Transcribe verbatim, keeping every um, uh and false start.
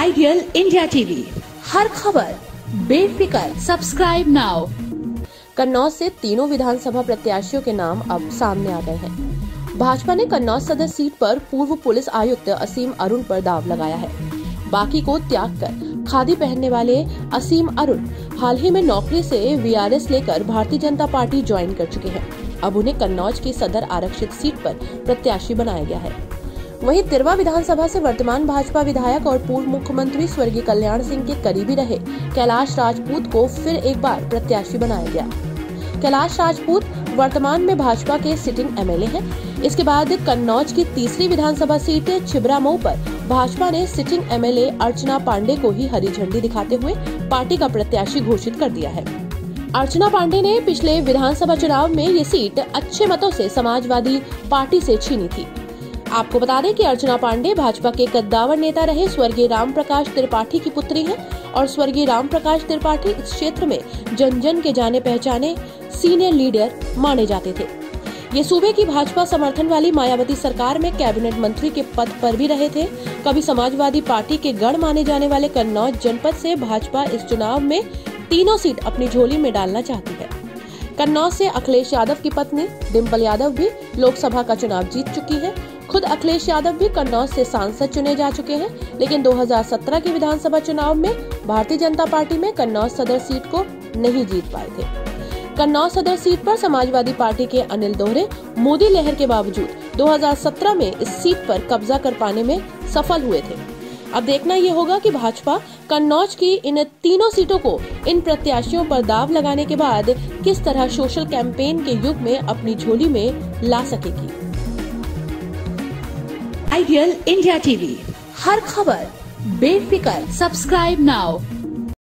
Ideal India TV, हर खबर बेफिक्र। Subscribe now. कन्नौज से तीनों विधानसभा प्रत्याशियों के नाम अब सामने आ गए हैं। भाजपा ने कन्नौज सदर सीट पर पूर्व पुलिस आयुक्त असीम अरुण पर दाव लगाया है। बाकी को त्याग कर खादी पहनने वाले असीम अरुण हाल ही में नौकरी से वीआरएस लेकर भारतीय जनता पार्टी ज्वाइन कर चुके हैं। अब उन्हें कन्नौज की सदर आरक्षित सीट पर प्रत्याशी बनाया गया है। वहीं तिरवा विधानसभा से वर्तमान भाजपा विधायक और पूर्व मुख्यमंत्री स्वर्गीय कल्याण सिंह के करीबी रहे कैलाश राजपूत को फिर एक बार प्रत्याशी बनाया गया। कैलाश राजपूत वर्तमान में भाजपा के सिटिंग एमएलए हैं। इसके बाद कन्नौज की तीसरी विधानसभा सीट छिबरामऊ पर भाजपा ने सिटिंग एमएलए अर्चना पांडे को ही हरी झंडी दिखाते हुए पार्टी का प्रत्याशी घोषित कर दिया है। अर्चना पांडे ने पिछले विधानसभा चुनाव में ये सीट अच्छे मतों से समाजवादी पार्टी से छीनी थी। आपको बता दें कि अर्चना पांडे भाजपा के कद्दावर नेता रहे स्वर्गीय राम प्रकाश त्रिपाठी की पुत्री हैं और स्वर्गीय राम प्रकाश त्रिपाठी इस क्षेत्र में जन जन के जाने पहचाने सीनियर लीडर माने जाते थे। ये सूबे की भाजपा समर्थन वाली मायावती सरकार में कैबिनेट मंत्री के पद पर भी रहे थे। कभी समाजवादी पार्टी के गढ़ माने जाने वाले कन्नौज जनपद से भाजपा इस चुनाव में तीनों सीट अपनी झोली में डालना चाहती है। कन्नौज से अखिलेश यादव की पत्नी डिम्पल यादव भी लोकसभा का चुनाव जीत चुकी है। खुद अखिलेश यादव भी कन्नौज से सांसद चुने जा चुके हैं, लेकिन दो हज़ार सत्रह के विधानसभा चुनाव में भारतीय जनता पार्टी में कन्नौज सदर सीट को नहीं जीत पाए थे। कन्नौज सदर सीट पर समाजवादी पार्टी के अनिल दोहरे मोदी लहर के बावजूद दो हज़ार सत्रह में इस सीट पर कब्जा कर पाने में सफल हुए थे। अब देखना ये होगा कि भाजपा कन्नौज की इन तीनों सीटों को इन प्रत्याशियों पर दाव लगाने के बाद किस तरह सोशल कैंपेन के युग में अपनी झोली में ला सकेगी। आइडियल इंडिया टीवी, हर खबर बेफिक्र। Subscribe now.